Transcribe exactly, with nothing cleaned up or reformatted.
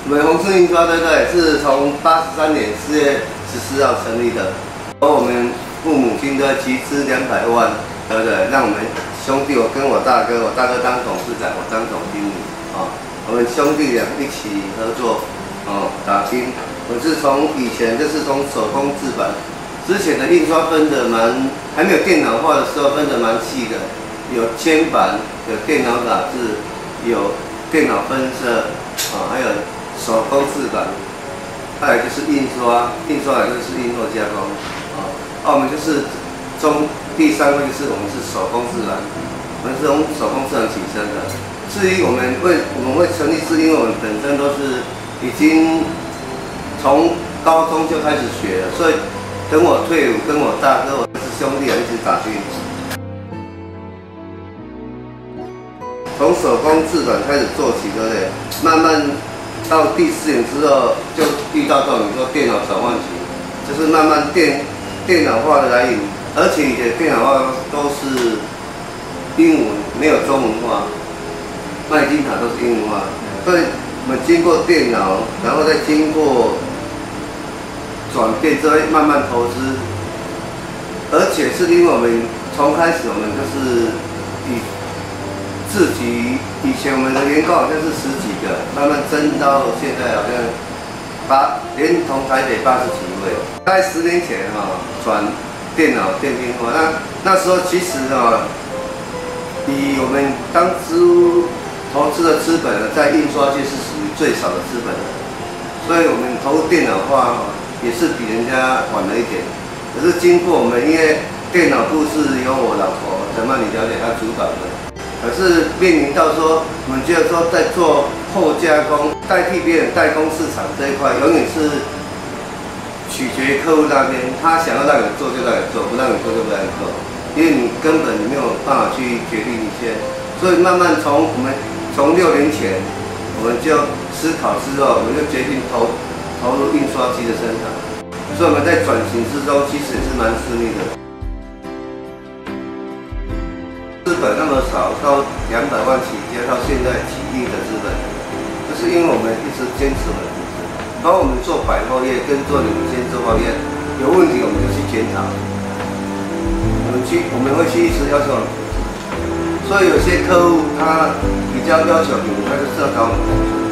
我们宏顺印刷对不对？是从八十三年四月十四号成立的，而我们父母亲的集资两百万，对不对？让我们兄弟，我跟我大哥，我大哥当董事长，我当总经理，啊、哦，我们兄弟俩一起合作，哦，打拼。我是从以前就是从手工制版，之前的印刷分的蛮，还没有电脑化的时候分的蛮细的，有铅版，有电脑打字，有电脑分色，啊、哦，还有手工制版，还有就是印刷，印刷也就是印刷加工，啊、哦，啊，我们就是中第三位就是我们是手工制版，我们是从手工制版起身的。至于我们会我们会成立，是因为我们本身都是已经从高中就开始学了，所以等我退伍，跟我大哥、我是兄弟啊一起打拼。从手工制版开始做起，对不对？慢慢到第四年之后，就遇到这种说电脑转换期，就是慢慢电电脑化的来临，而且以前电脑化都是英文，没有中文化，麦金塔都是英文化，所以我们经过电脑，然后再经过转变之后，慢慢投资，而且是因为我们从开始我们就是以自己以前我们的员工好像是十几个，慢慢增到现在好像八，连同台北八十几位。大概十年前哈、哦，转电脑电拼化，那那时候其实哈、哦，以我们当初投资的资本呢，在印刷界是属于最少的资本的，所以我们投入电脑化、哦、也是比人家晚了一点。可是经过我们，因为电脑部是由我老婆陈曼妮小姐她主导的。可是面临到说，我们觉得说在做后加工，代替别人代工市场这一块，永远是取决于客户那边，他想要让你做就让你做，不让你做就不让你做，因为你根本你没有办法去决定一切。所以慢慢从我们从六年前，我们就思考之后，我们就决定投投入印刷机的生产。所以我们在转型之中，其实也是蛮顺利的。资本那么少，到两百万起家，到现在几亿的资本，就是因为我们一直坚持我们的品质。包括我们做百货业跟做领先做贸易业，有问题我们就去检讨，我们去我们会去一直要求我们品质。所以有些客户他比较要求品质，他就是要找我们。